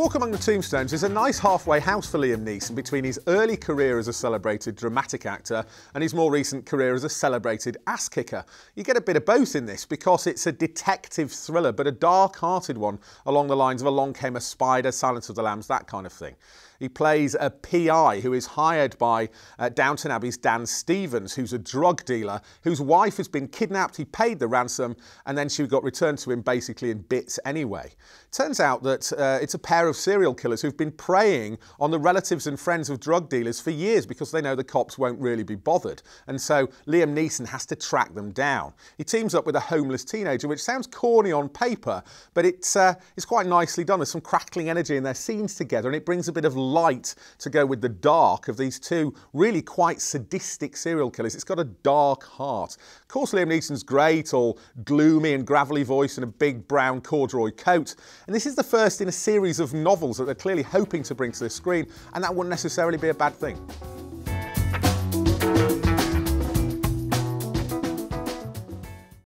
Walk Among the Tombstones is a nice halfway house for Liam Neeson between his early career as a celebrated dramatic actor and his more recent career as a celebrated ass-kicker. You get a bit of both in this because it's a detective thriller, but a dark-hearted one along the lines of Along Came a Spider, Silence of the Lambs, that kind of thing. He plays a PI who is hired by Downton Abbey's Dan Stevens, who's a drug dealer, whose wife has been kidnapped. He paid the ransom and then she got returned to him basically in bits anyway. Turns out that it's a pair of serial killers who've been preying on the relatives and friends of drug dealers for years because they know the cops won't really be bothered. And so Liam Neeson has to track them down. He teams up with a homeless teenager, which sounds corny on paper, but it's quite nicely done. There's some crackling energy in their scenes together and it brings a bit of light to go with the dark of these two really quite sadistic serial killers. It's got a dark heart. Of course, Liam Neeson's great, all gloomy and gravelly voice and a big brown corduroy coat. And this is the first in a series of novels that they're clearly hoping to bring to the screen, and that wouldn't necessarily be a bad thing.